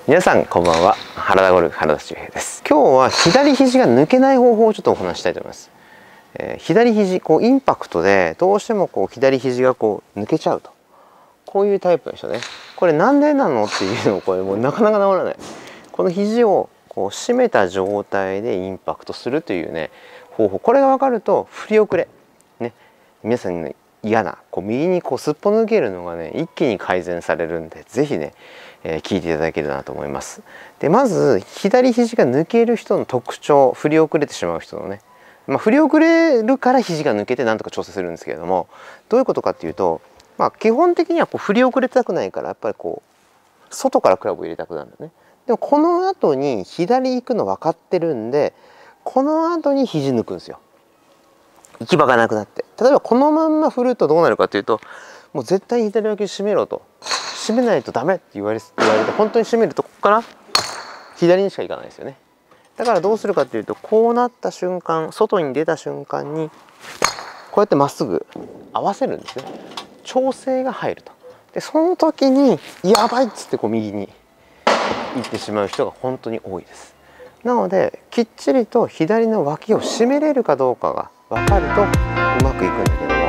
皆さんこんばんは。原田ゴルフ原田修平です。今日は左肘が抜けない方法をちょっとお話したいと思います。左肘インパクトでどうしても左肘が抜けちゃうと、こういうタイプの人ね。これなんでなのっていうのをもうなかなか治らない。この肘を締めた状態でインパクトするというね方法、これが分かると振り遅れね、皆さんに嫌な右にすっぽ抜けるのがね一気に改善されるんで、是非ね聞いていただけるなと思います。でまず左肘が抜ける人の特徴、振り遅れてしまう人のね、振り遅れるから肘が抜けてなんとか調整するんですけれども、どういうことかっていうと、基本的には振り遅れたくないから、やっぱり外からクラブを入れたくなるんだね。でもこの後に左行くの分かってるんで、この後に肘抜くんですよ。行き場がなくなって、例えばこのまんま振るとどうなるかというと、もう絶対に左脇を締めろと、締めないとダメって言われて本当に締めるとここから左にしか行かないですよね。だからどうするかというと、こうなった瞬間、外に出た瞬間にこうやってまっすぐ合わせるんですね。調整が入ると。でその時にやばいっつって右に行ってしまう人が本当に多いです。なのできっちりと左の脇を締めれるかどうかが分かるとうまくいくんだけども、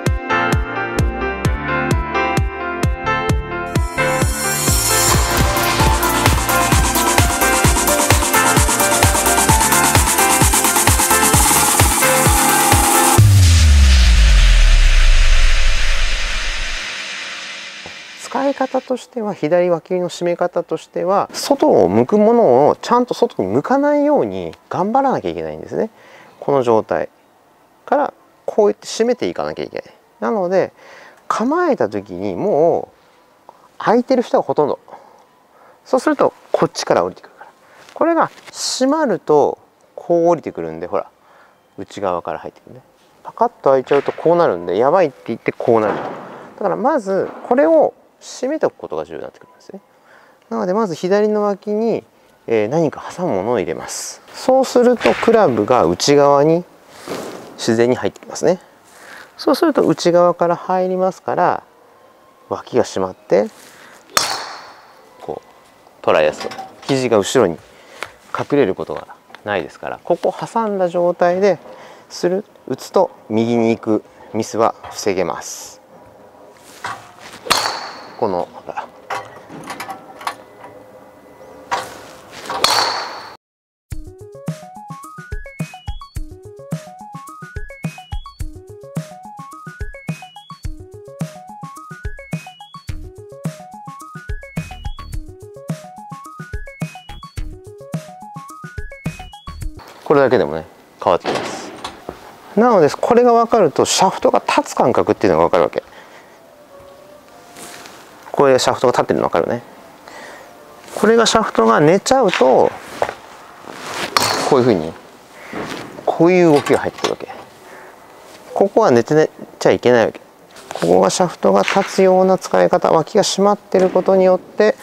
使い方としては、左脇の締め方としては、外を向くものをちゃんと外に向かないように頑張らなきゃいけないんですね。この状態からこうやって締めていかなきゃいけない。なので構えた時にもう空いてる人がほとんど。そうするとこっちから降りてくるから、これが閉まるとこう降りてくるんで、ほら内側から入ってくるね。パカッと開いちゃうとこうなるんで、やばいって言ってこうなる。だからまずこれを締めておくことが重要になってくるんですね。なのでまず左の脇に何か挟むものを入れます。そうするとクラブが内側に自然に入ってきますね。そうすると内側から入りますから、脇が締まって捉えやすく、肘が後ろに隠れることがないですから、ここを挟んだ状態で打つと右に行くミスは防げます。このこれだけでもね変わってきます。なのでこれが分かると、シャフトが立つ感覚っていうのが分かるわけ。これシャフトが立ってるの分かるね。これがシャフトが寝ちゃうと、こういうふうにこういう動きが入ってくるわけ。ここは寝てちゃいけないわけ。ここがシャフトが立つような使い方、脇が締まってることによって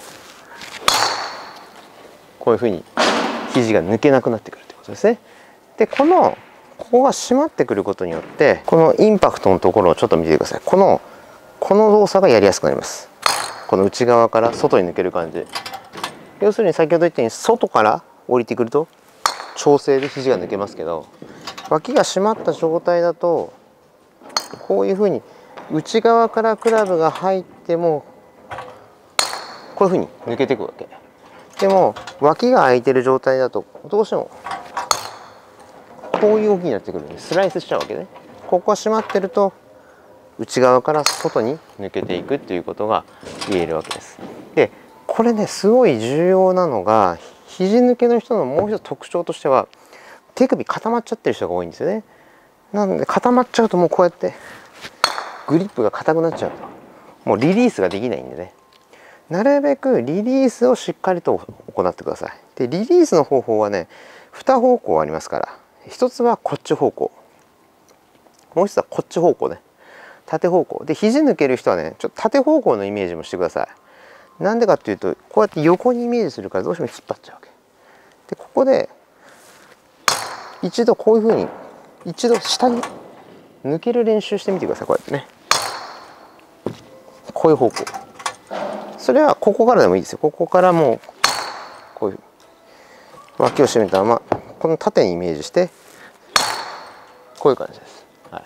こういうふうに肘が抜けなくなってくるってことですね。でここが締まってくることによって、このインパクトのところをちょっと見てください。この動作がやりやすくなります。この内側から外に抜ける感じ。要するに先ほど言ったように、外から降りてくると調整で肘が抜けますけど、脇が締まった状態だとこういうふうに内側からクラブが入ってもこういうふうに抜けていくわけ。でも脇が空いてる状態だとどうしてもこういう動きになってくるんで、スライスしちゃうわけね。ここが締まってると内側から外に抜けていくっていうことが言えるわけです。でこれねすごい重要なのが、肘抜けの人のもう一つ特徴としては、手首固まっちゃってる人が多いんですよね。なので固まっちゃうと、もうこうやってグリップが硬くなっちゃうと、もうリリースができないんでね、なるべくリリースをしっかりと行ってください。でリリースの方法はね2方向ありますから、一つはこっち方向、もう一つはこっち方向ね、縦方向で。肘抜ける人はねちょっと縦方向のイメージもしてください。なんでかっていうと、こうやって横にイメージするからどうしても引っ張っちゃうわけで、ここで一度こういうふうに一度下に抜ける練習してみてください。こうやってね、こういう方向、それはここからでもいいですよ。ここからもうこういう脇を締めたままこの縦にイメージしてこういう感じです、はい、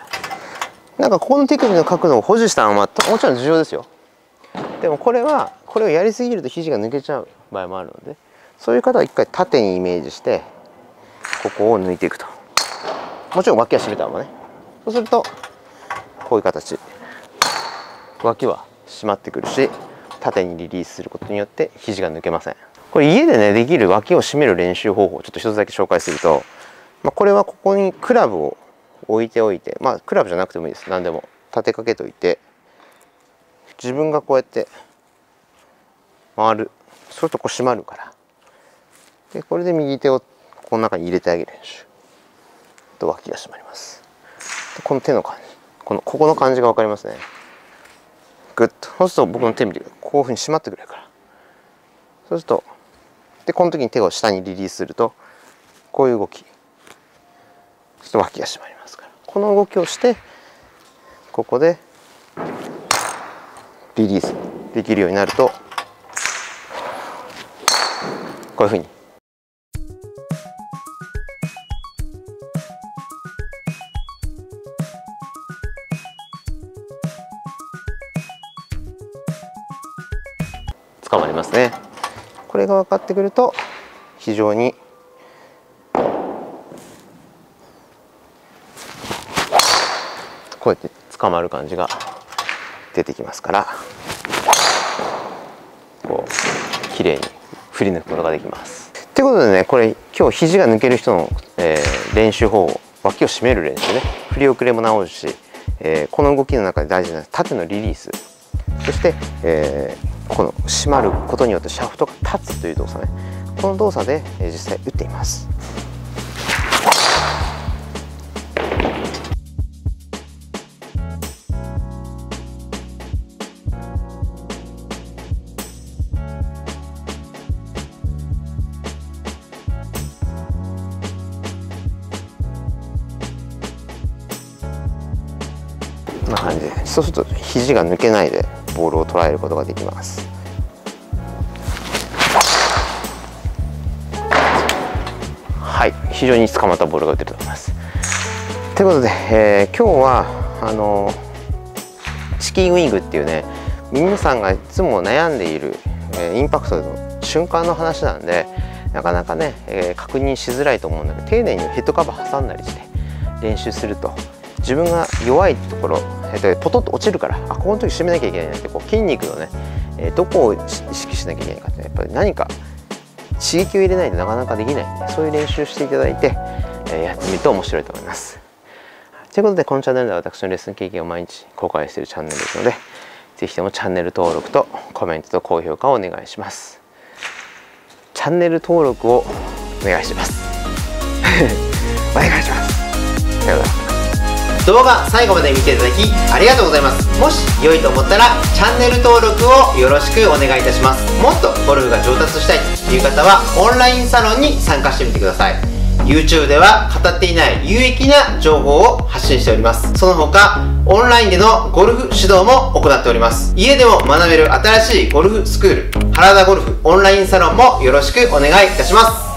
なんかここの手首の角度を保持したままもちろん重要ですよ。でもこれをやりすぎると肘が抜けちゃう場合もあるので、そういう方は一回縦にイメージしてここを抜いていくと。もちろん脇は締めたままね。そうするとこういう形、脇は締まってくるし、縦にリリースすることによって肘が抜けません。これ家でねできる脇を締める練習方法をちょっと一つだけ紹介すると、これはここにクラブを置いておいて、クラブじゃなくてもいいです。何でも立てかけておいて、自分がこうやって回る。そうするとこう締まるから。でこれで右手をこの中に入れてあげる練習と脇が締まります。でこの手の感じ、ここの感じが分かりますね。グッと、そうすると僕の手見てください。こういうふうに締まってくれるから。そうするとでこの時に手を下にリリースするとこういう動き、そして脇が締まりますから、この動きをしてここでリリースできるようになると、こういうふうに捕まりますね。これが分かってくると非常にこうやって捕まる感じが出てきますから、こう綺麗に振り抜くことができます。ということでね、これ今日肘が抜ける人の、練習方法、脇を締める練習ね、振り遅れも直るし、この動きの中で大事な縦のリリース、そして、この締まることによってシャフトが立つという動作ね、この動作で実際打っています。こんな感じで、そうすると肘が抜けないでボールを捉えることができます。はい、非常に捕まったボールが打てると思います。ということで、今日はチキンウィングっていうね、皆さんがいつも悩んでいる、インパクトの瞬間の話なんで、なかなかね、確認しづらいと思うんだけど、丁寧にヘッドカバー挟んだりして練習すると、自分が弱いところ、ポトッと落ちるから、この時締めなきゃいけないなって、こう筋肉のね、どこを意識しなきゃいけないかって、やっぱり何か刺激を入れないとなかなかできないんで、そういう練習していただいて、やってみると面白いと思います。ということで、このチャンネルでは私のレッスン経験を毎日公開しているチャンネルですので、ぜひともチャンネル登録とコメントと高評価をお願いします。チャンネル登録をお願いします。お願いします。さようなら。動画最後まで見ていただきありがとうございます。もし良いと思ったらチャンネル登録をよろしくお願いいたします。もっとゴルフが上達したいという方はオンラインサロンに参加してみてください。 YouTube では語っていない有益な情報を発信しております。その他オンラインでのゴルフ指導も行っております。家でも学べる新しいゴルフスクール原田ゴルフオンラインサロンもよろしくお願いいたします。